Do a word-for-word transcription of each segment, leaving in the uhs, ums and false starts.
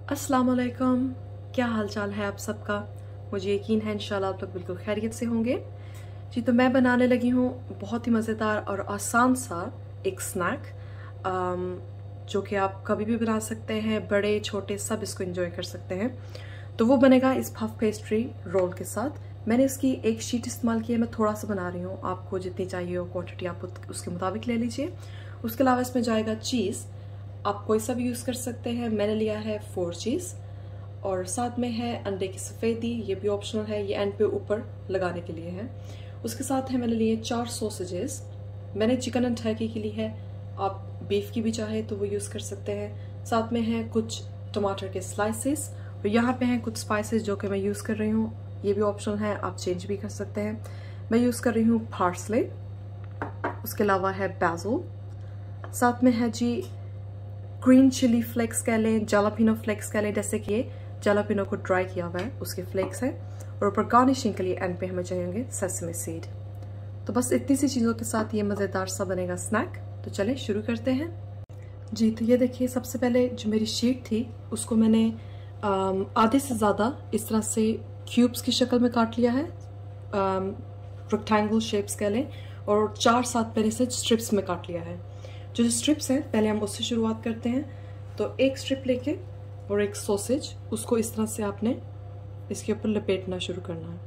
अस्सलाम वालेकुम, क्या हाल चाल है आप सबका। मुझे यकीन है इंशाल्लाह आप लोग बिल्कुल खैरियत से होंगे। जी, तो मैं बनाने लगी हूँ बहुत ही मज़ेदार और आसान सा एक स्नैक जो कि आप कभी भी बना सकते हैं, बड़े छोटे सब इसको एंजॉय कर सकते हैं। तो वो बनेगा इस पफ पेस्ट्री रोल के साथ। मैंने इसकी एक शीट इस्तेमाल की है, मैं थोड़ा सा बना रही हूँ, आपको जितनी चाहिए हो क्वांटिटी आप उसके मुताबिक ले लीजिए। उसके अलावा इसमें जाएगा चीज़, आप कोई सा भी यूज़ कर सकते हैं। मैंने लिया है फोर चीज़ और साथ में है अंडे की सफ़ेदी, ये भी ऑप्शनल है, ये एंड पे ऊपर लगाने के लिए है। उसके साथ है मैंने लिए चार सॉसेजेस, मैंने चिकन एंड टर्की की ली है, आप बीफ की भी चाहे तो वो यूज़ कर सकते हैं। साथ में है कुछ टमाटर के स्लाइसेस और यहाँ पे हैं कुछ स्पाइसेस जो कि मैं यूज़ कर रही हूँ, ये भी ऑप्शनल है, आप चेंज भी कर सकते हैं। मैं यूज़ कर रही हूँ पार्सले, उसके अलावा है बैसिल, साथ में है जी ग्रीन चिली फ्लेक्स कह लें, जलापिनो फ्लेक्स कह लें, जैसे कि ये जलापिनो को ड्राई किया हुआ है उसके फ्लेक्स हैं। और ऊपर गार्निशिंग के लिए एंड पे हमें चाहिए सेसमे सीड। तो बस इतनी सी चीज़ों के साथ ये मज़ेदार सा बनेगा स्नैक। तो चलें शुरू करते हैं। जी, तो ये देखिए, सबसे पहले जो मेरी शीट थी उसको मैंने आधे से ज़्यादा इस तरह से क्यूब्स की शक्ल में काट लिया है, रेक्टेंगल शेप्स कह लें, और चार सात मैंने से स्ट्रिप्स में काट लिया है। जो जो स्ट्रिप्स हैं पहले हम उससे शुरुआत करते हैं। तो एक स्ट्रिप लेके और एक सॉसेज, उसको इस तरह से आपने इसके ऊपर लपेटना शुरू करना है।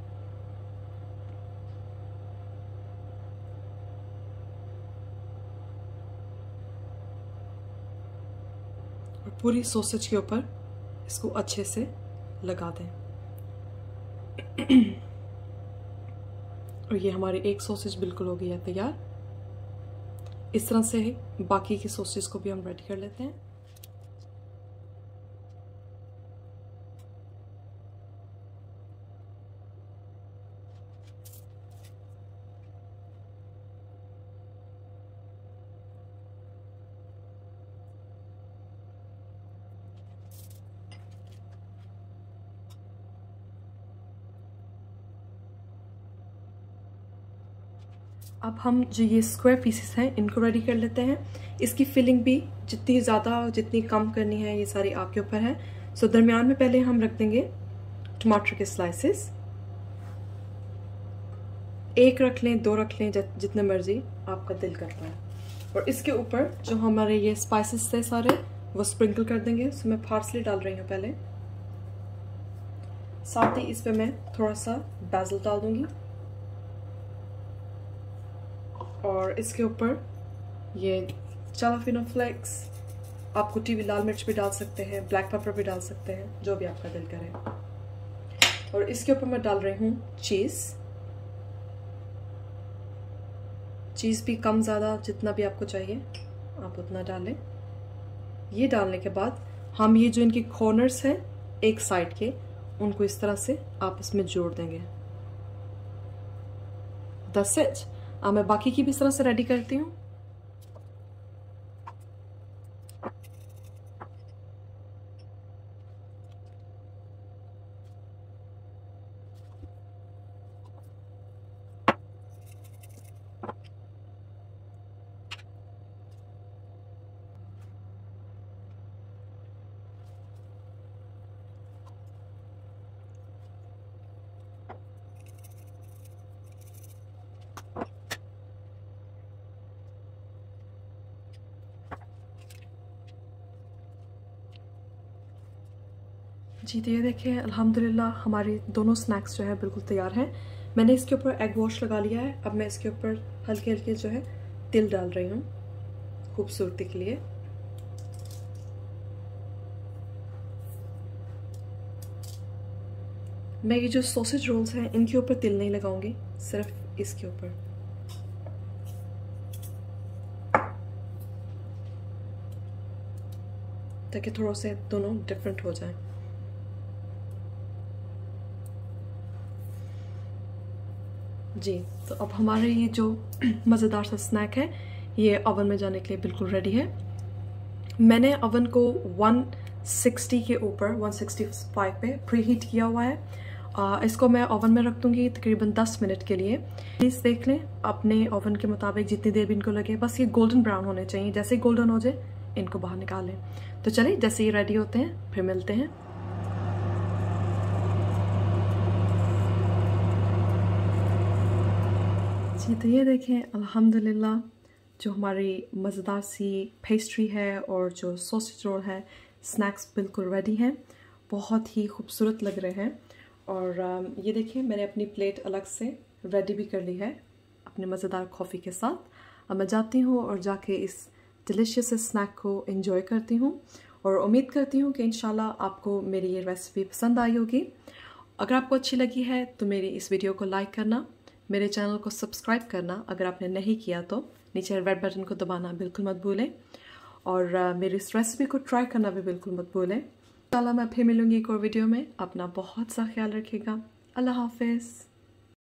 और पूरी सॉसेज के ऊपर इसको अच्छे से लगा दें। और ये हमारी एक सॉसेज बिल्कुल हो गई है तैयार। इस तरह से बाकी की सॉसेज को भी हम रेडी कर लेते हैं। अब हम जो ये स्क्वायर पीसेस हैं इनको रेडी कर लेते हैं। इसकी फिलिंग भी जितनी ज़्यादा जितनी कम करनी है ये सारी आपके ऊपर है। सो दरमियान में पहले हम रख देंगे टमाटर के स्लाइसेस, एक रख लें, दो रख लें, जितने मर्जी आपका दिल करता है। और इसके ऊपर जो हमारे ये स्पाइसेस थे सारे वो स्प्रिंकल कर देंगे। सो मैं पार्सले डाल रही हूँ पहले, साथ ही इस पे मैं थोड़ा सा बैसिल डाल दूंगी और इसके ऊपर ये जलापिनो फ्लेक्स, आप कुटी हुई लाल मिर्च भी डाल सकते हैं, ब्लैक पेपर भी डाल सकते हैं, जो भी आपका दिल करे। और इसके ऊपर मैं डाल रही हूँ चीज़। चीज़ भी कम ज़्यादा जितना भी आपको चाहिए आप उतना डालें। ये डालने के बाद हम ये जो इनके कॉर्नर्स हैं एक साइड के, उनको इस तरह से आपस में जोड़ देंगे। That's it. अब मैं बाकी की भी इस तरह से रेडी करती हूँ। जी, तो ये देखिए अल्हम्दुलिल्लाह हमारी दोनों स्नैक्स जो है बिल्कुल तैयार हैं। मैंने इसके ऊपर एग वॉश लगा लिया है। अब मैं इसके ऊपर हल्के हल्के जो है तिल डाल रही हूँ खूबसूरती के लिए। मैं ये जो सॉसेज रोल्स हैं इनके ऊपर तिल नहीं लगाऊंगी, सिर्फ इसके ऊपर। ताकि थोड़ा से दोनों डिफरेंट हो जाए। जी, तो अब हमारे ये जो मज़ेदार सा स्नैक है ये ओवन में जाने के लिए बिल्कुल रेडी है। मैंने ओवन को वन सिक्सटी के ऊपर वन सिक्सटी फाइव पे प्री हीट किया हुआ है। आ, इसको मैं ओवन में रख दूंगी तकरीबन दस मिनट के लिए। प्लीज़ देख लें अपने ओवन के मुताबिक जितनी देर भी इनको लगे, बस ये गोल्डन ब्राउन होने चाहिए। जैसे ही गोल्डन हो जाए इनको बाहर निकालें। तो चलिए जैसे ये रेडी होते हैं फिर मिलते हैं। जी तो ये देखें अल्हम्दुलिल्लाह जो हमारी मज़ेदार सी पेस्ट्री है और जो सॉसेज रोल है, स्नैक्स बिल्कुल रेडी हैं, बहुत ही खूबसूरत लग रहे हैं। और ये देखिए मैंने अपनी प्लेट अलग से रेडी भी कर ली है अपने मज़ेदार कॉफ़ी के साथ। अब मैं जाती हूँ और जाके इस डिलीशियस स्नैक को एंजॉय करती हूँ और उम्मीद करती हूँ कि इंशाल्लाह आपको मेरी ये रेसिपी पसंद आई होगी। अगर आपको अच्छी लगी है तो मेरी इस वीडियो को लाइक करना, मेरे चैनल को सब्सक्राइब करना अगर आपने नहीं किया तो नीचे रेड बटन को दबाना बिल्कुल मत भूलें, और uh, मेरी इस रेसिपी को ट्राई करना भी बिल्कुल मत भूलें। इंशाल्लाह मैं फिर मिलूंगी एक और वीडियो में। अपना बहुत सा ख्याल रखिएगा। अल्लाह हाफिज़।